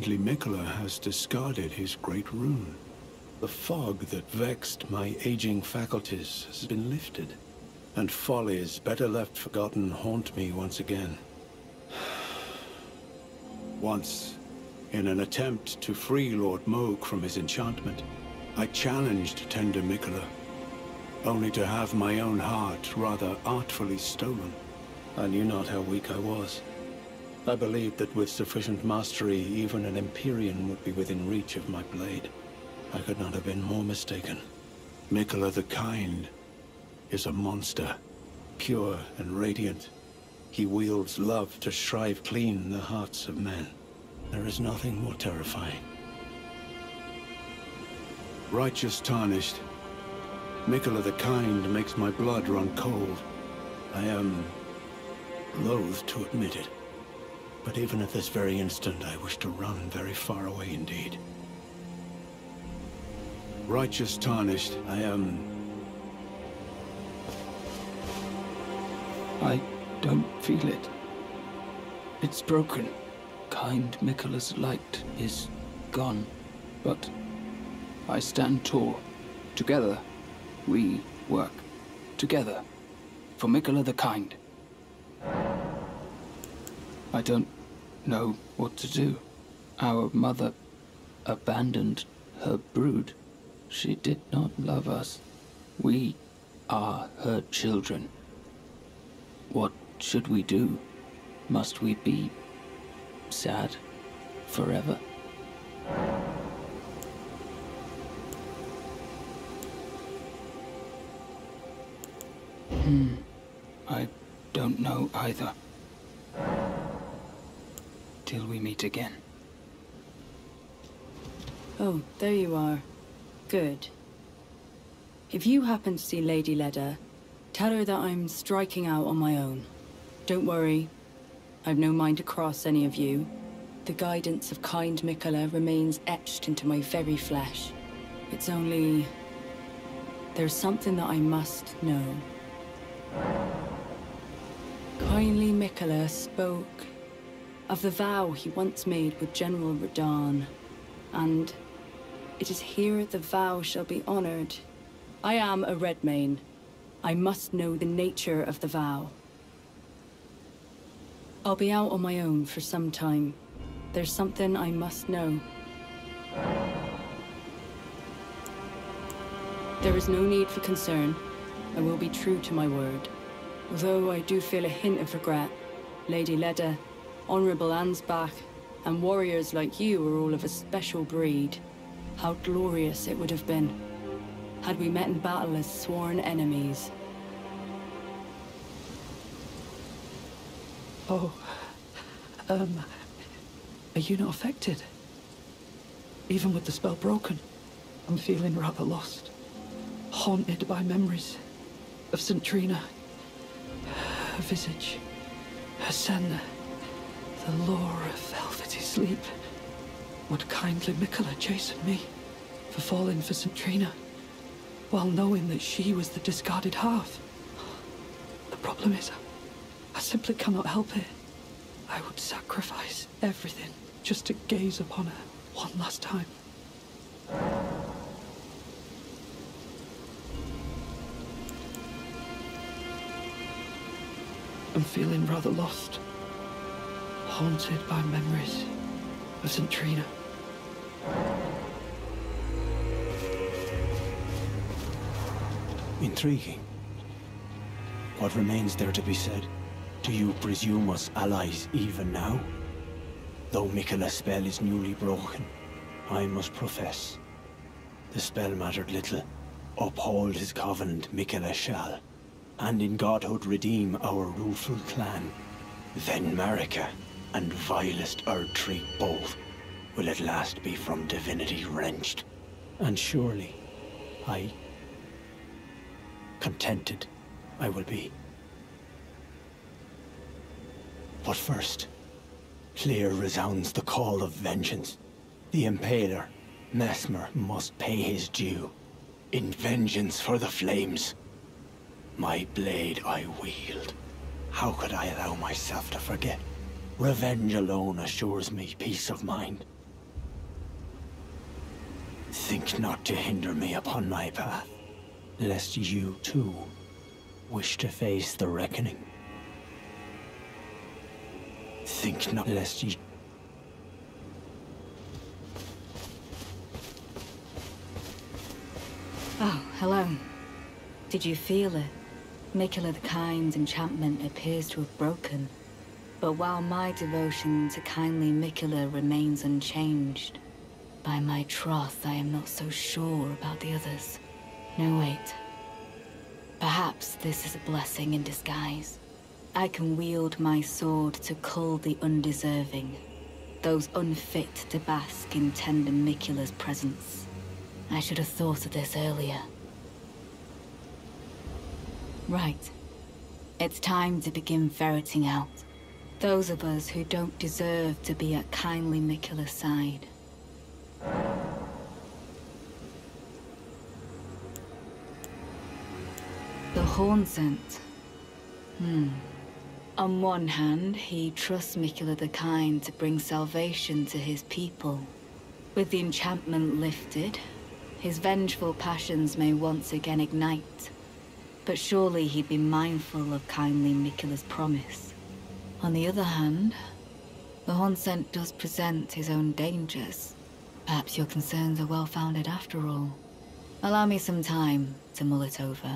kindly Miquella has discarded his great rune. The fog that vexed my aging faculties has been lifted, and follies better left forgotten haunt me once again. Once, in an attempt to free Lord Mohg from his enchantment, I challenged tender Miquella, only to have my own heart rather artfully stolen. I knew not how weak I was. I believed that with sufficient mastery, even an Empyrean would be within reach of my blade. I could not have been more mistaken. Miquella the Kind is a monster, pure and radiant. He wields love to shrive clean the hearts of men. There is nothing more terrifying. Righteous tarnished, Miquella the Kind makes my blood run cold. I am loath to admit it, but even at this very instant I wish to run very far away indeed. Righteous tarnished, I don't feel it. It's broken. Kind Miquella's light is gone, but I stand tall. Together, we work. Together, for Miquella the Kind. I don't know what to do. Our mother abandoned her brood. She did not love us. We are her children. What should we do? Must we be sad forever? I don't know either. Till we meet again. Oh, there you are. Good. If you happen to see Lady Leda, tell her that I'm striking out on my own. Don't worry. I've no mind to cross any of you. The guidance of kind Miquella remains etched into my very flesh. It's only... there's something that I must know. Kindly Miquella spoke of the vow he once made with General Radahn, and it is here the vow shall be honored. I am a Redmane. I must know the nature of the vow. I'll be out on my own for some time. There's something I must know. There is no need for concern. I will be true to my word. Although I do feel a hint of regret. Lady Leda, Honorable Ansbach, and warriors like you are all of a special breed. How glorious it would have been had we met in battle as sworn enemies. Oh, are you not affected? Even with the spell broken, I'm feeling rather lost. Haunted by memories of St. Trina, her visage, her sen, the lore of velvety sleep. Would kindly Miquella chasten me for falling for St. Trina, while knowing that she was the discarded half? The problem is, I simply cannot help it. I would sacrifice everything just to gaze upon her one last time. I'm feeling rather lost, haunted by memories of St. Trina. Intriguing. What remains there to be said? Do you presume us allies even now? Though Miquella's spell is newly broken, I must profess, the spell mattered little. Uphold his covenant Miquella shall, and in godhood redeem our rueful clan. Then Marika and vilest Erdtree both will at last be from divinity wrenched. And surely, contented I will be. But first, clear resounds the call of vengeance. The Impaler, Mesmer, must pay his due. In vengeance for the flames. My blade I wield. How could I allow myself to forget? Revenge alone assures me peace of mind. Think not to hinder me upon my path, lest you, too, wish to face the reckoning. Think not lest ye... Oh, hello. Did you feel it? Miquella the Kind's enchantment appears to have broken. But while my devotion to kindly Miquella remains unchanged, by my troth I am not so sure about the others. No, wait. Perhaps this is a blessing in disguise. I can wield my sword to cull the undeserving, those unfit to bask in tender Miquella's presence. I should have thought of this earlier. Right. It's time to begin ferreting out those of us who don't deserve to be at kindly Miquella's side. The horn scent. On one hand, he trusts Miquella the Kind to bring salvation to his people. With the enchantment lifted, his vengeful passions may once again ignite. But surely he'd be mindful of kindly Miquella's promise. On the other hand, the horn scent does present his own dangers. Perhaps your concerns are well-founded after all. Allow me some time to mull it over.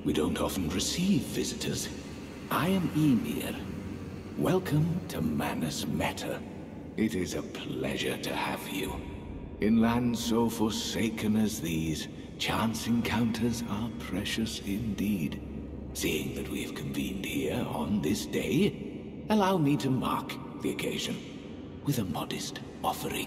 We don't often receive visitors. I am Ymir. Welcome to Manus Metyr. It is a pleasure to have you. In lands so forsaken as these, chance encounters are precious indeed. Seeing that we have convened here on this day, allow me to mark the occasion with a modest offering.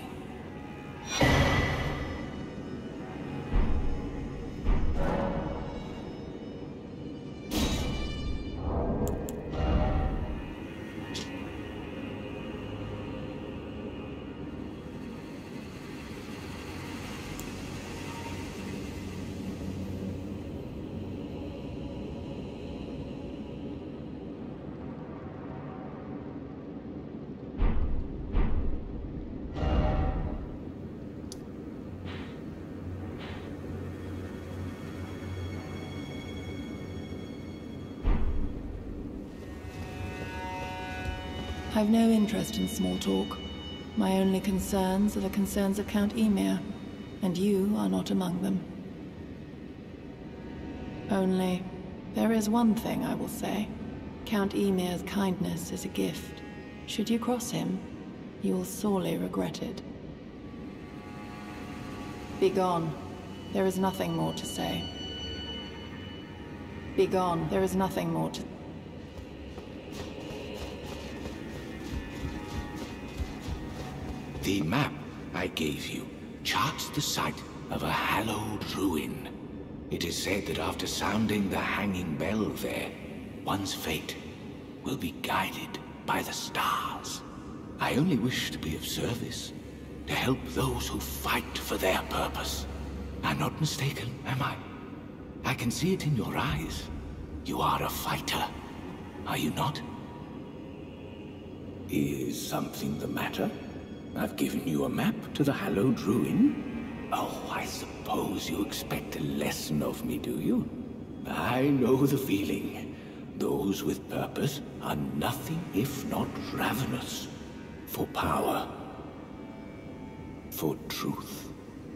I've no interest in small talk. My only concerns are the concerns of Count Ymir, and you are not among them. Only, there is one thing I will say. Count Ymir's kindness is a gift. Should you cross him, you will sorely regret it. Begone. There is nothing more to say. Begone. There is nothing more to... The map I gave you charts the site of a hallowed ruin. It is said that after sounding the hanging bell there, one's fate will be guided by the stars. I only wish to be of service, to help those who fight for their purpose. I'm not mistaken, am I? I can see it in your eyes. You are a fighter, are you not? Is something the matter? I've given you a map to the hallowed ruin. Oh, I suppose you expect a lesson of me, do you? I know the feeling. Those with purpose are nothing if not ravenous. For power. For truth.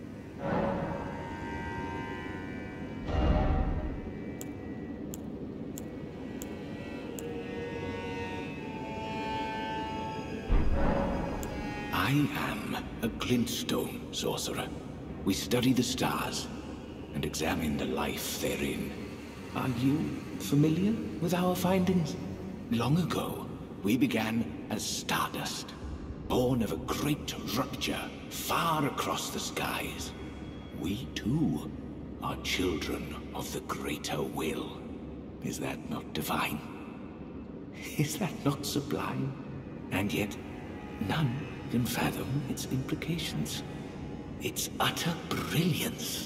I am a glintstone sorcerer. We study the stars and examine the life therein. Are you familiar with our findings? Long ago, we began as stardust, born of a great rupture far across the skies. We too are children of the greater will. Is that not divine? Is that not sublime? And yet, none can fathom its implications. Its utter brilliance.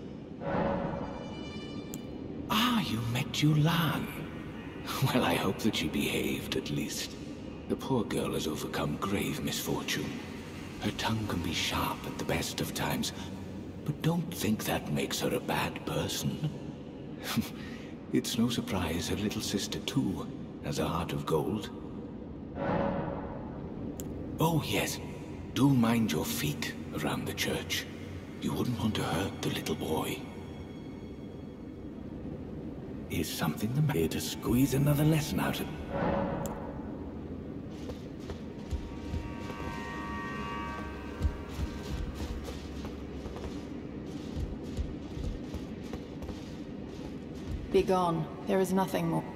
Ah, you met Yulan. Well, I hope that she behaved, at least. The poor girl has overcome grave misfortune. Her tongue can be sharp at the best of times, but don't think that makes her a bad person. It's no surprise her little sister, too, has a heart of gold. Oh, yes. Do mind your feet around the church. You wouldn't want to hurt the little boy. Is something the matter to squeeze another lesson out of... Begone. There is nothing more.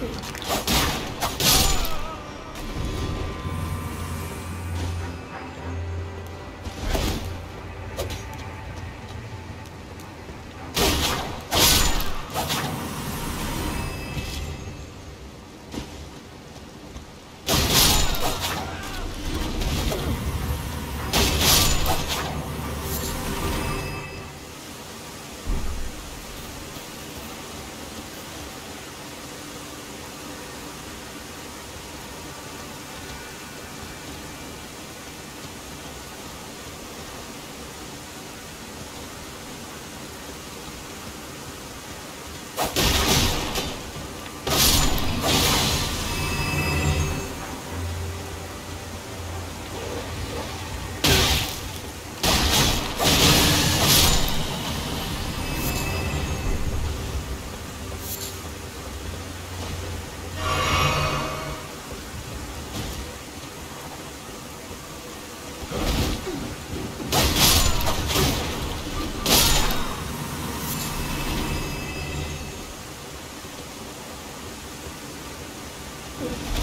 Good.